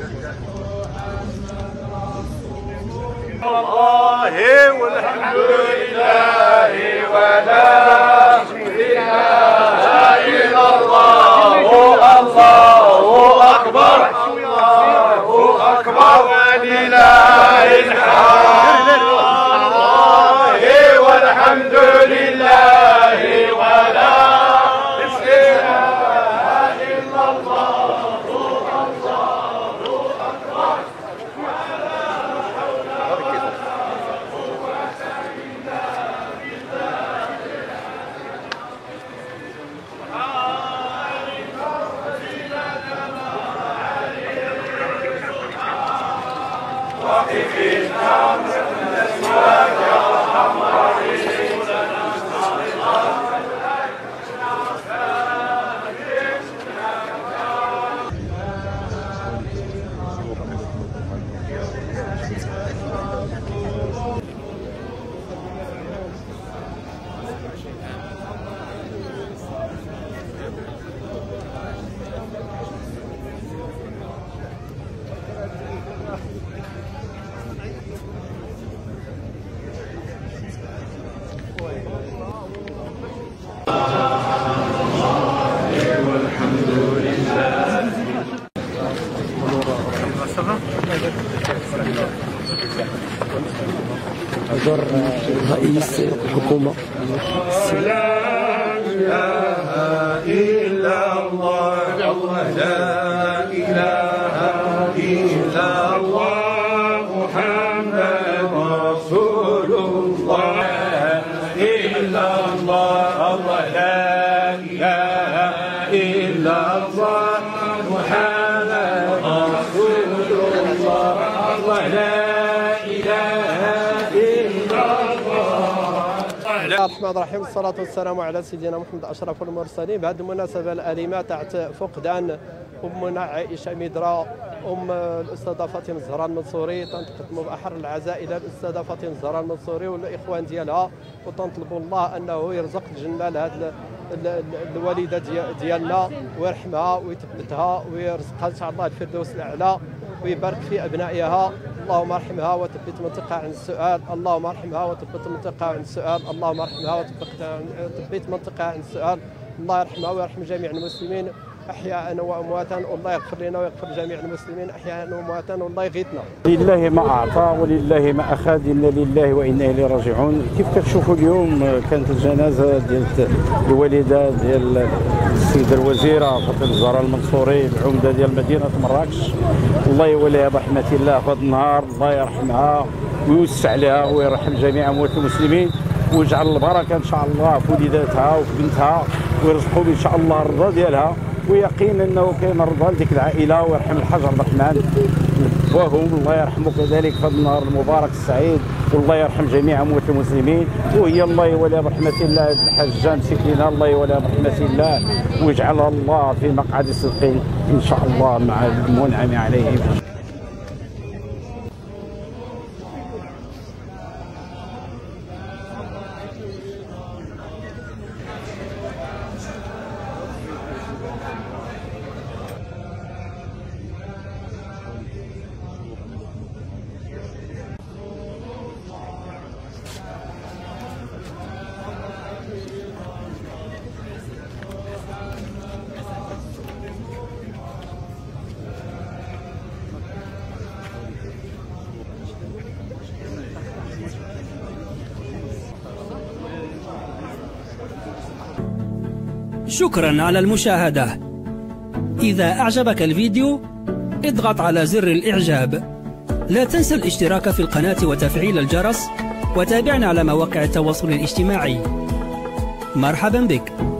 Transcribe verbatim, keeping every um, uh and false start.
الله والحمد لله ولا إله إلا الله الله أكبر الله أكبر ولله الحمد الله والحمد لله ولا إله إلا الله الله أكبر حضور رئيس الحكومة. لا إله إلا الله لا إله إلا الله محمد رسول الله إلا الله لا إله إلا الله محمد رسول الله لا بسم الله الرحمن الرحيم، والصلاة والسلام على سيدنا محمد أشرف المرسلين. بهذه المناسبة الأليمة تحت فقدان أمنا عائشة مدرا أم الأستاذة فاطمة الزهراء المنصوري، تنقدموا بأحر العزاء إلى الأستاذة فاطمة الزهراء المنصوري والإخوان ديالها، وتنطلبوا الله أنه يرزق الجنة لهذه الوالدة ديالنا ويرحمها ويثبتها ويرزقها إن شاء الله الفردوس الأعلى ويبارك في أبنائها. اللهم ارحمها وثبت منطقها عن السؤال، اللهم ارحمها وثبت منطقها عن السؤال، اللهم ارحمها وثبت منطقها عن السؤال. الله يرحمها ويرحم جميع المسلمين احياء وامواتا، والله يغفر لنا ويغفر جميع المسلمين احياء وامواتا، والله يغيثنا. لله ما اعطى ولله ما اخذ، انا لله وانا اليه راجعون. كيف كتشوفوا اليوم كانت الجنازه ديال الوالده ديال السيده الوزيره فاطمه الزهراء المنصوري العمده ديال مدينه مراكش، الله يوليها برحمه الله في هذا النهار، الله يرحمها ويوسع عليها ويرحم جميع اموات المسلمين ويجعل البركه ان شاء الله في وليداتها وفي بنتها، ويرزقهم ان شاء الله الرضا ديالها، ويقين انه كاين الرضا لديك العائله، ويرحم الحاج عبد الرحمن وهم الله يرحمه كذلك في هذا النهار المبارك السعيد، والله يرحم جميع اموات المسلمين. وهي الله يوليها برحمه الله الحاجه مسكينه، الله يوليها برحمه الله ويجعلها الله في مقعد صدق ان شاء الله مع المنعم عليهم. شكرا على المشاهدة. إذا أعجبك الفيديو اضغط على زر الإعجاب. لا تنسى الاشتراك في القناة وتفعيل الجرس، وتابعنا على مواقع التواصل الاجتماعي. مرحبا بك.